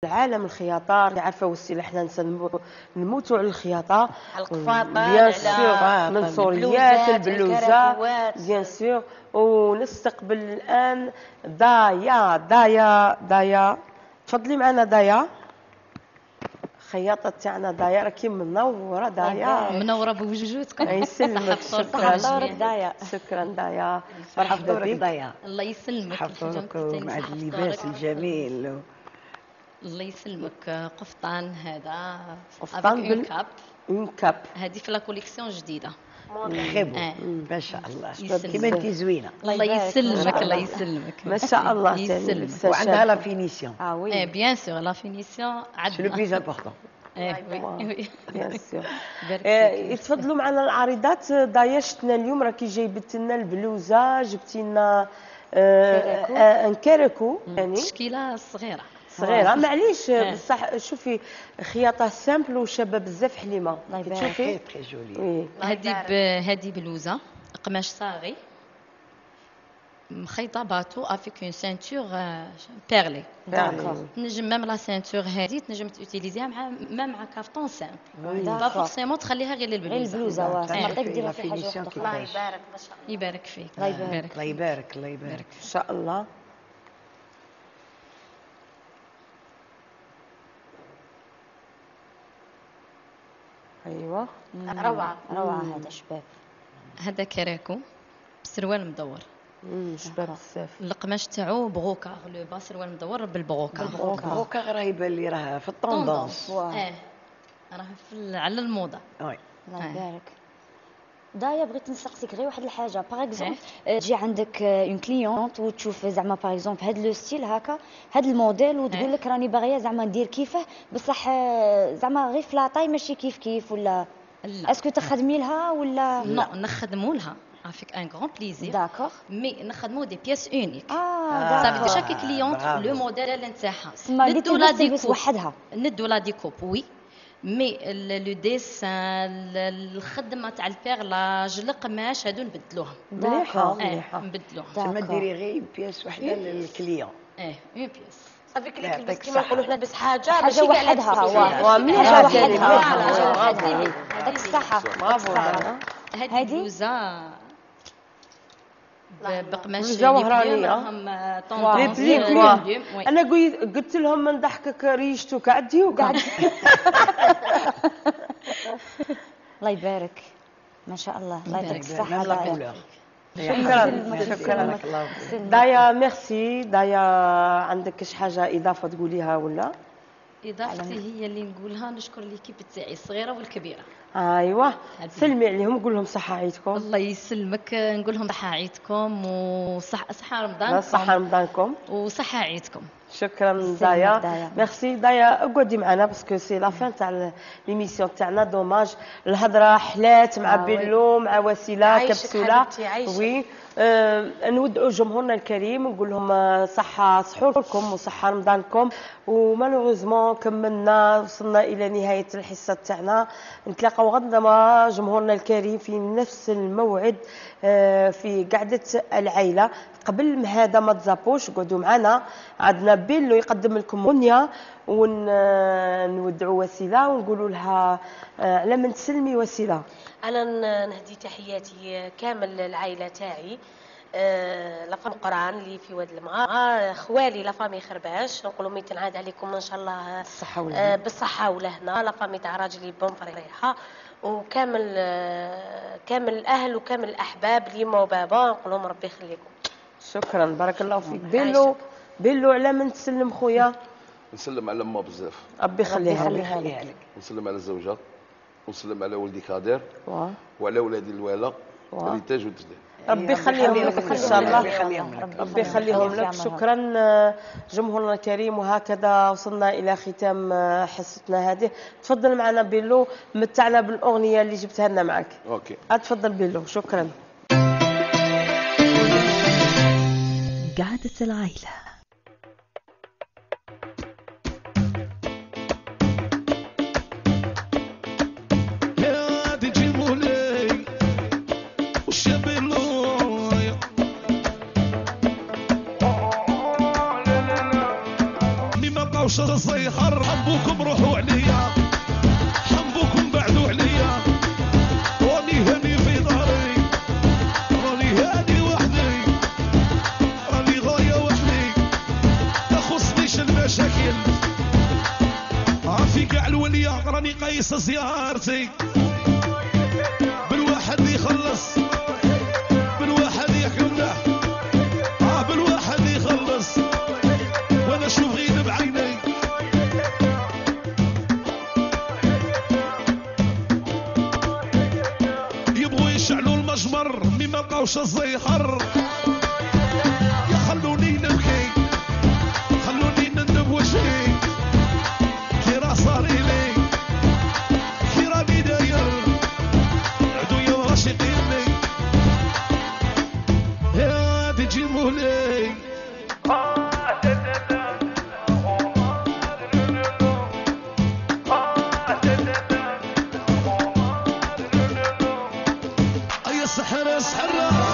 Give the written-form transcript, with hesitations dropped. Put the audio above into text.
العالم الخياطه عارفه وسيله حنا نموتوا على الخياطه، القفاطه بيان سور من سوريات البلوزه بيان سور. ونستقبل الان دايا تفضلي معنا دايا، خياطه تاعنا دايا راكي منوره دايا. منوره بوجودكم. يسلمك. شكرا دايا. شكرا دايا، مرحبا بك دايا. الله يسلمك. حفظك مع اللباس الجميل. الله يسلمك. قفطان هذا قفطان اون كاب هذه في لا كوليكسيون جديده. خيبو ما شاء الله كيما انت زوينه. الله يسلمك. الله يسلمك ما شاء الله. يسلمك. وعندها لا فينيسيون. وي بيان سور لا فينيسيون عندنا سي لو بليز امبورطون. وي بيان سور. يتفضلوا معنا العارضات. دايا شفنا اليوم راكي جايبت لنا البلوزه، جبتي لنا ان كاركو يعني تشكيله صغيره معليش بصح. شوفي خياطه سامبل وشابه بزاف حليمه. تشوفي تري جولي. هذه بلوزه قماش صاغي مخيطه باتو افيك اون سانتور بيرلي. داكور. تنجم ميم لا سانتور هذه تنجم تيوتيليزيها مع كافتون سامبل، با فورسيمون تخليها غير للبلوزه. نعطيك ديرها في حاجه فينيسيون. الله يبارك ما شاء الله. يبارك فيك. الله يبارك. الله يبارك ان شاء الله. ايوه روعه هذا شباب. هذا كراكو بسروال مدور. شباب بزاف. القماش تاعو بغوكا، لو با سروال مدور بالبغوكا. بغوكا راه يبان لي راه في الطوندونس. راه على الموضه. وي الله يبارك. دايا بغيت نسقسيك غير واحد الحاجه. باغ اكزومبل تجي عندك اون كليونت وتشوف زعما باغ اكزومبل هذا لو ستيل هكا، هذا الموديل، وتقول لك راني باغيه زعما ندير كيفه، بصح زعما غير في لاطاي ماشي كيف ولا اسكو تخدمي لها ولا نو نخدموا لها افيك ان غران بليزير. داكور. مي نخدموا دي بياس اونيك. داكور. صافي شاك كليونت لو موديل نتاعها ندو لا ديكوب وحدها. ندو لا ديكوب وي، مي لو ديسان الخدمه تاع البيرلاج القماش هادو نبدلوهم. مليحه نبدلوهم. تما ديري غير بياس وحده للكليون. اون بياس صافيك اللي تلبس كيما نقولوا حنا نلبس حاجه وحدها. مليحه وحدها. هذاك الصحه. برافو. هذه بلوزه بقماش زهرانيه ريبليك. انا قلت لهم من ضحكك ريشتو كعديوك. الله يبارك ما شاء الله. الله يعطيك الصحه. شكرا. دايا ميرسي. دايا عندك شي حاجه اضافه تقوليها ولا؟ اضافتي هي اللي نقولها نشكر ليكيب تاعي الصغيره والكبيره. ايوا سلمي عليهم قول لهم صحه عيدكم. الله يسلمك. نقول لهم صحه عيدكم وصحه رمضانكم. صحه رمضانكم وصحه عيدكم. شكرا دايا. ميرسي دايا. اقعدي معنا باسكو سي لا فان تاع ليميسيون تاعنا. دوماج الهضره حلات مع بيلو مع وسيله كبسوله. وي نودعوا جمهورنا الكريم نقول لهم صحه سحوركم وصحه رمضانكم. ومالوغوزمون كملنا وصلنا الى نهايه الحصه تاعنا. نتلاقاو غدا مع جمهورنا الكريم في نفس الموعد في قعده العائله. قبل ما هذا ما تزابوش قعدوا معنا، عندنا بيلو يقدم لكم غنيه ونودعوا وسيله ونقولوا لها على من تسلمي وسيله. انا نهدي تحياتي كامل العائله تاعي، لافام قران اللي في واد المغار، خوالي لافامي خرباش، نقولوا مي تنعاد عليكم ان شاء الله بالصحه والهنا، لافامي تاع راجلي بون فريحه، وكامل كامل الاهل وكامل الاحباب ليما وبابا، نقول لهم ربي يخليكم. شكرا بارك الله فيك. بيلو على من تسلم خويا؟ نسلم على امه بزاف، ربي يخليها لك. نسلم على الزوجه، ونسلم على ولدي كادر وعلى ولادي الوالا ريتاج وتجديد. ربي يخليهم لك ان شاء الله. ربي يخليهم لك. شكرا جمهورنا الكريم. وهكذا وصلنا الى ختام حصتنا هذه. تفضل معنا بيلو، متعنا بالاغنيه اللي جبتها لنا معك. اوكي اتفضل بيلو. شكرا. قعدة العائلة. Ni ma بقاوش الصيحر. حبوكم روحوا عليا، حبوكم بعدوا عليا، راني هاني في داري، راني هاني وحدي، راني غاية وحدي، ما خصنيش المشاكل. عافي كاع الولية راني قايس زيارتي، بالواحد يخلص، بالواحد يحكمنا، بالواحد يخلص، وانا اشوف غير بعيني. يبغوا يشعلوا المجمر مي ما لقاوش الزيحر. خلوني نبكي، خلوني ندب وجهي، كي راه صاري لي، كي راني داير عدويا وراشقيني، يا تجيبوا لي. يا سحر سحر